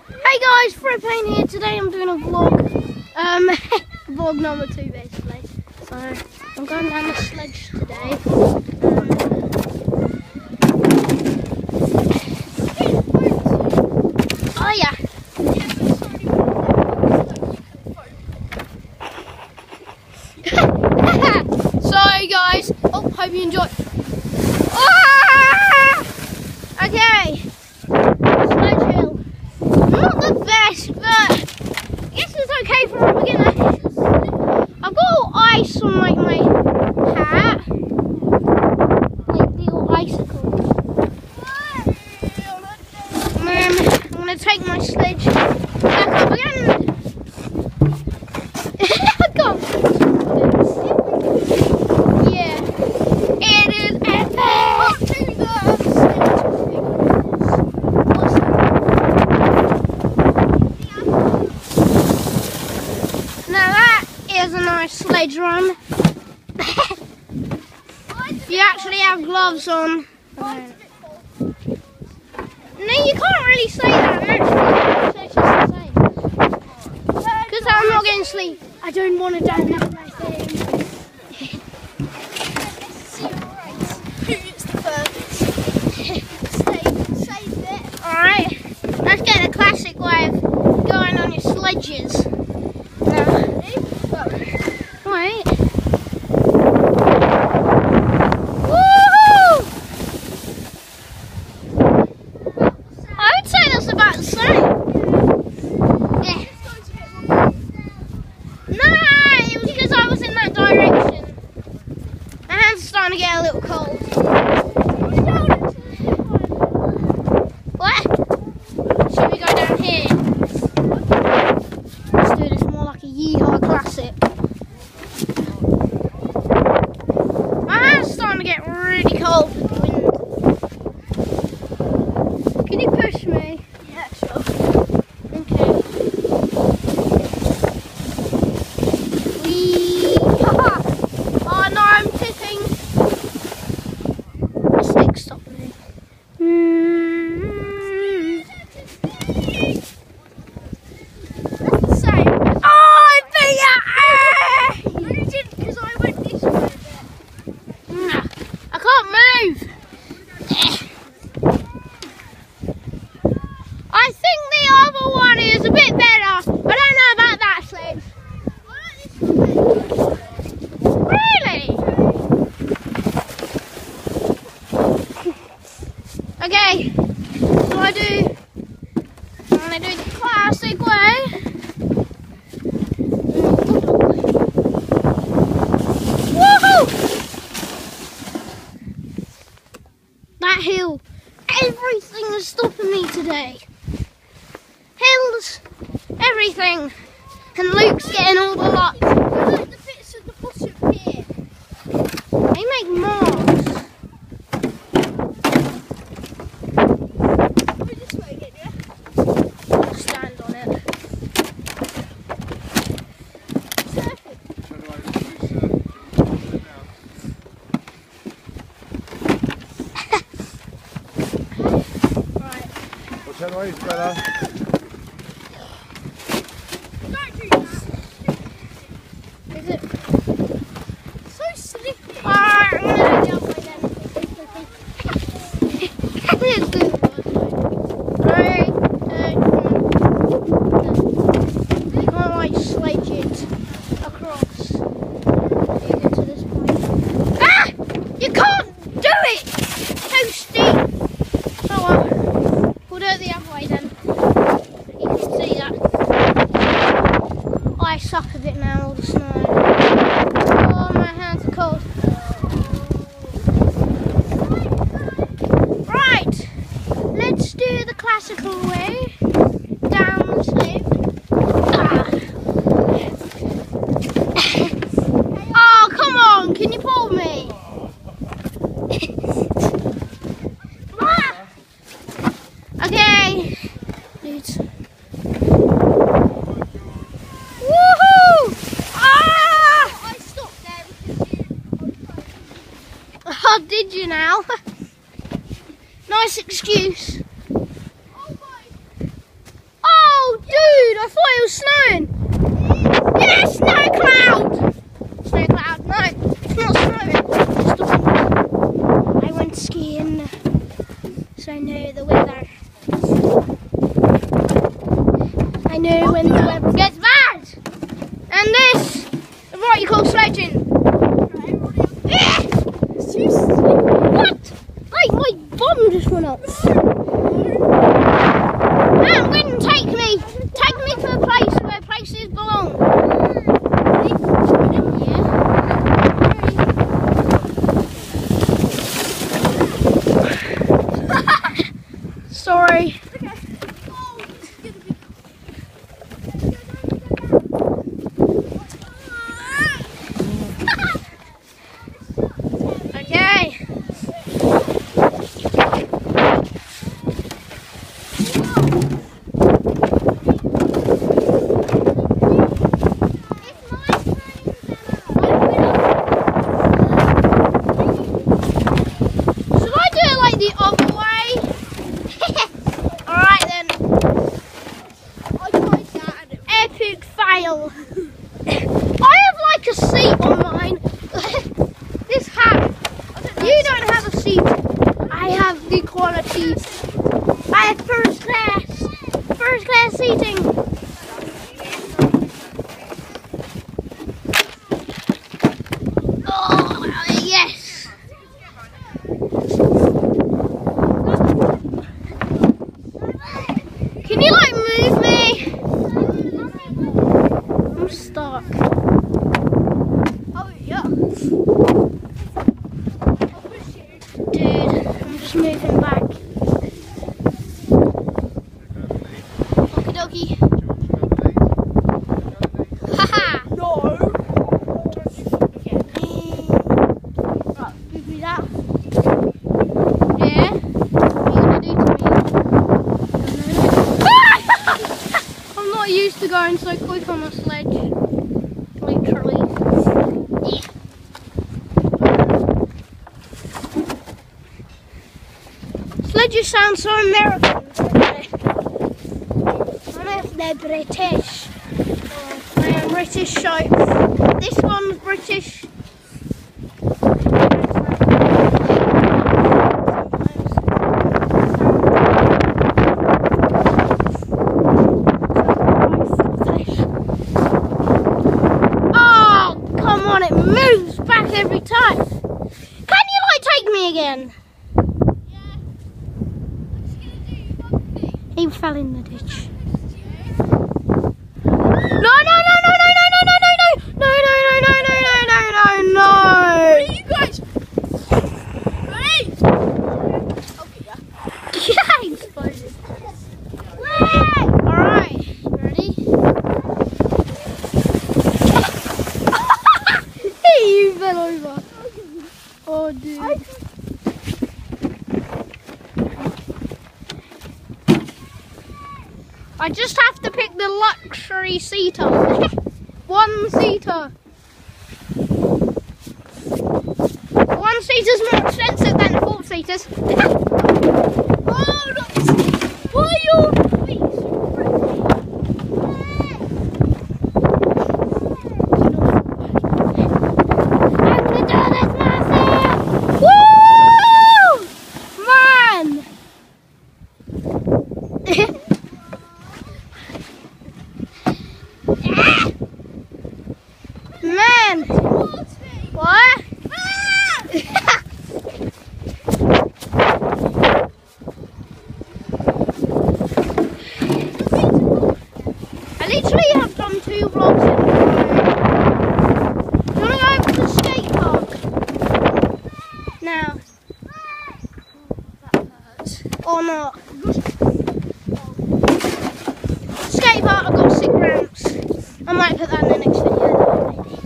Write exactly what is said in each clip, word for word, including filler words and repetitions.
Hey guys, Fred Payne here. Today I'm doing a vlog. Um, vlog number two basically. So I'm going down the sledge today. Um, oh yeah. So guys, oh, hope you enjoy. Ah! Okay. Sledge hill. Not the best, but I guess it's okay for a beginner. I've got all ice on like my hat, like little icicles. And then I'm gonna take my sledge back up again. Come. Yeah, it is epic. A nice sledge run. You actually have gloves on. No, you can't really say that. Actually, because I'm not getting sleep. I don't want to download my thing. Who's the furthest? Save it. Alright, let's get the classic way of going on your sledges. Right. Woohoo! I would say that's about the same. Yeah. No, it was because I was in that direction. My hands are starting to get a little cold. What? Should we go down here? Let's do this more like a Yeehaw classic. Get really cold with the wind. Can you push me? Yeah, sure. Okay. Whee! Oh no, I'm tipping. The stick stopped me. Mm-hmm. That's the same. Oh, I beat you! No, you didn't, because I went this way a bit. I can't move. I think the other one is a bit better. I don't know about that sledge. Really? Okay. So I do. I'm gonna do the classic way. Woohoo! That hill, everything is stopping me today. Hills, everything. And Luke's getting all the luck. I like the bits at the bottom here. They make marks. Go this way again, yeah? I'll stand on it. Surfing. Right. Which way is better? Don't do that. Is it? So slippery. Alright, I'm gonna do the other way then. Let's do it. Three, two, one. You can't like sledge it across. You get to this point. Ah! You can't do it! Too steep. Oh well. We'll do it the other way then. You can see that. I suck a bit now, all the snow. Oh, my hands are cold. Right, let's do the classical way. Down the slope. Ah. Oh, come on, can you pull me? Ah. Okay. Dudes. Woohoo! Ah! I stopped there because you... Oh, did you now? Nice excuse. Oh my... Oh! I thought it was snowing. Yeah, snow cloud. Snow cloud. No, it's not snowing. It's the wind. I went skiing, so I know the weather. I know when the weather gets bad. And this is what you call sledging. Yeah. What? Like my bomb just went up. Man, wind, take me. Take me to a place where places belong. Yeah. Sorry. I have like a seat on mine. This hat. You don't have a seat. I have the quality. I have first class. First class seating. Oh, yes. Can you like move me? I'm stuck. Oh yeah. Dude, I'm just moving back. Okie dokie. Haha! No! Okay. Right, give me that. Yeah? What are you gonna do to me? I'm not used to going so quick on a sledge. Literally. Yeah. Sledges sound so American. I don't know if they're British. I am British, so this one's British. It moves back every time. Can you like take me again? Yeah. What's he gonna do? You got me. He fell in the ditch. No, no, no, no, no, no, no, no, no, no, no, no, no, no, no, no, no, no. What are you guys? Ready? Okay, yeah. Yeah, exploded. Alright, ready? You fell over. Oh, dude. I, I just have to pick the luxury seater. One seater. One seater's more expensive than the four seaters. Oh, not this. Why are you? Man! What? I literally have done two vlogs in a row. Do you want to go over to the skate park? Now. That hurts. Or not. Skate park, I've got sick ramps. I might put that in the next video, maybe.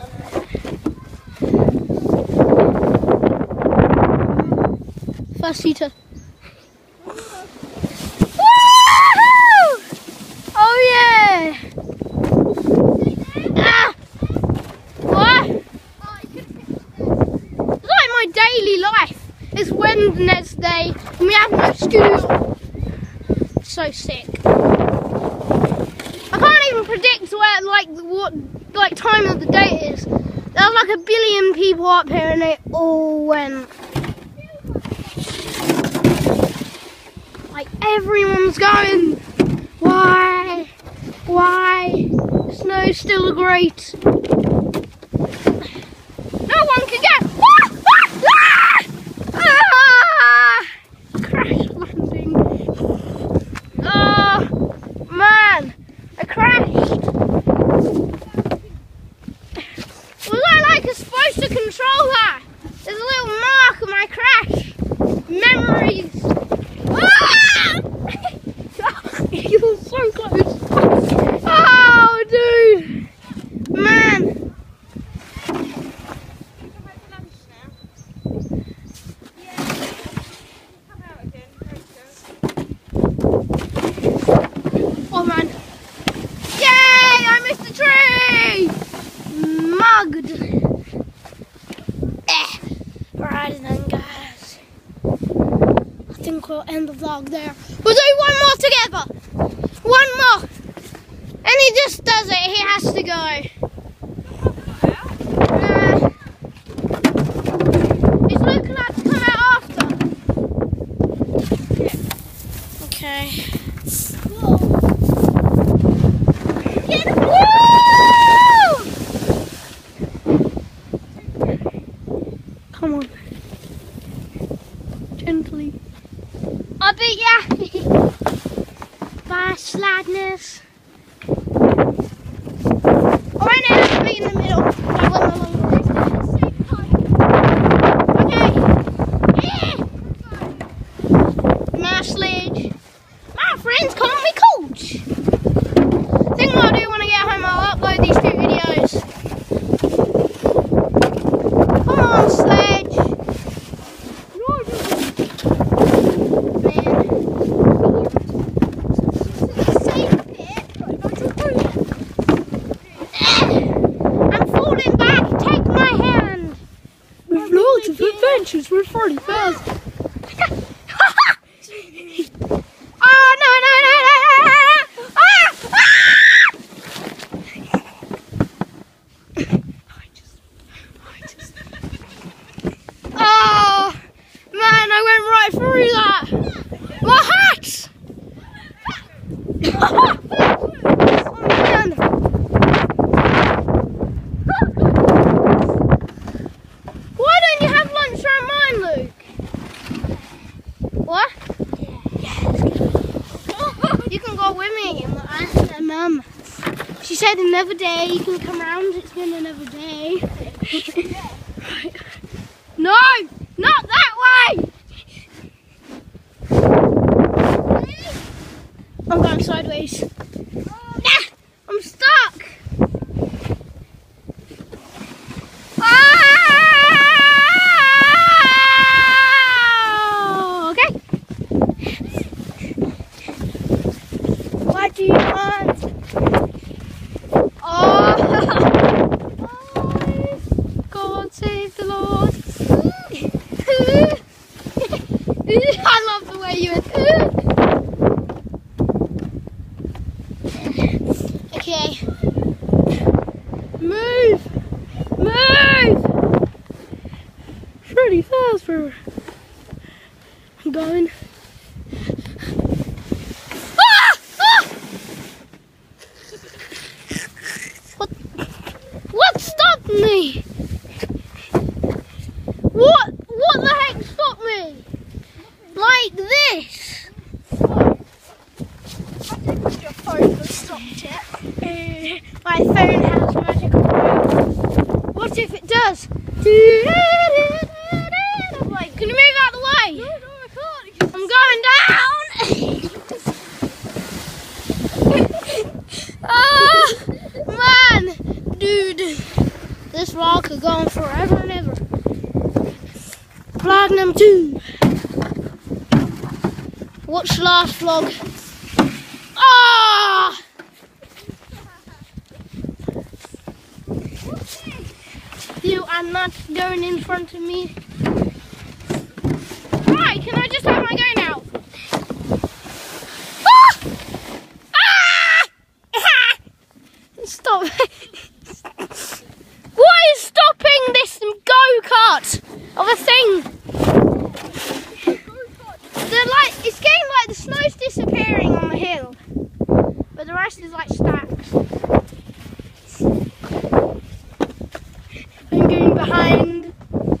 First seater. Oh yeah! Ah! What? It's like my daily life. It's Wednesday and we have no school. So sick. I like what like time of the day it is. There was like a billion people up here and they all went. Like everyone's going. Why? Why? The snow's still great. No one can get. Ah! Ah! Ah! Crash landing. Oh man, I crashed. Was I like supposed to control that? There's a little mark of my crash. Memories. Ah! You were so close. Oh, dude. Man. Oh, man. Yay! I missed the tree! Mugged. Eh. Right then, guys. I think we'll end the vlog there. We'll do one more together. One more. And he just does it. He has to go. Uh, is Luke allowed to come out after? Okay. Whoa. Get him. Woo! Come on. Gently. I beat ya. Bye, sladness. Right now, I'm in the middle. I went along the Okay. Yeah. My sledge. My friends call me Coach. I think what I'll do when I get home, I'll upload these two videos. Come on, sledge. We're forty thousand. Oh no no no no! Ah! Ah! I just, I just. Oh man, I went right through that. My hat! Oh man! Why don't you have lunch around mine, Luke? What? Yeah. You can go with me. And Mum, she said another day you can come round. It's been another day. No, not that way. I'm going sideways. Nah, I'm stuck. What do you want? Oh, God save the Lord. I love the way you went. Okay. Move. Move. Pretty fast for I'm going. Me. What? What the heck stopped me? Like this? I think it's your phone that stopped it. Uh, my phone has magical powers. What if it does? Like, can you move out of the way? No, no, I can't. I'm going down. Oh, man, dude. This vlog could go on forever and ever. Vlog number two. Watch last vlog. Ah! You are not going in front of me. Right, can I just have my go now? Ah! Ah! Stop. rest is like stacks. I'm going behind.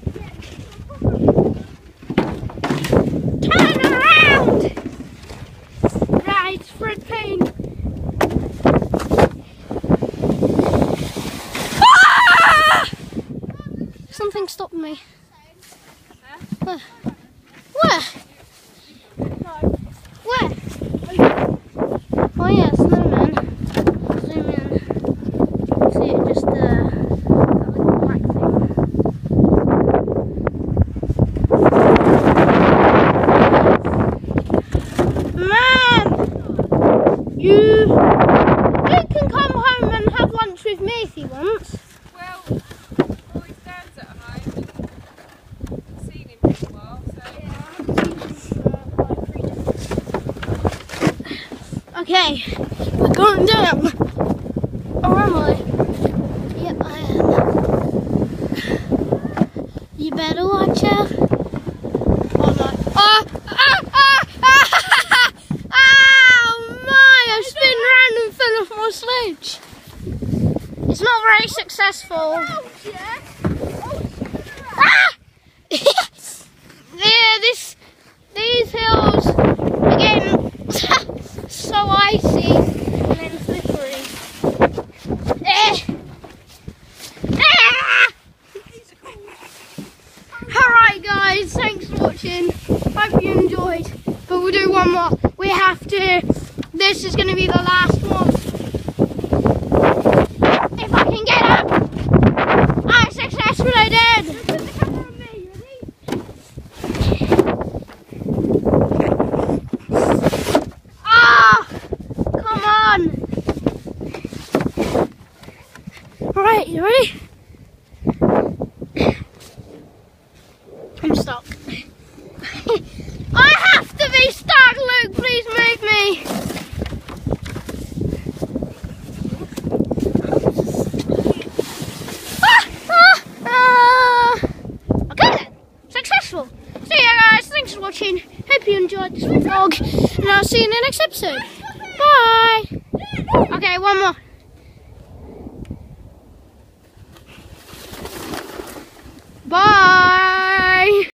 Turn around! Right, Fred Payne. Ah! Something stopped me. Where? Where? Where? Oh yeah, snowman. Zoom in. See it just uh, that little black thing. Man, you you can come home and have lunch with me if you want. Well, always Dad's at home. I've seen him for a while, so. Okay, we're going down. Or am I? Yep, I am. You better watch out. Oh no. Oh, ah, ah, ah, oh my, I spin round and fell off my sledge. It's not very successful. Ah! Yeah, this, these hills, again, so icy and then slippery. Eh. Ah! Alright guys, thanks for watching. Hope you enjoyed. But we'll do one more. We have to. This is going to be the last one. If I can get up. I successfully did. Put the camera on me, ready? Ah! Come on. Alright, you ready? I'm stuck. I have to be stuck, Luke, please move me. Ah, ah, ah. Okay then, successful. So yeah guys, thanks for watching. Hope you enjoyed this vlog and I'll see you in the next episode. Bye. Okay, one more. Bye.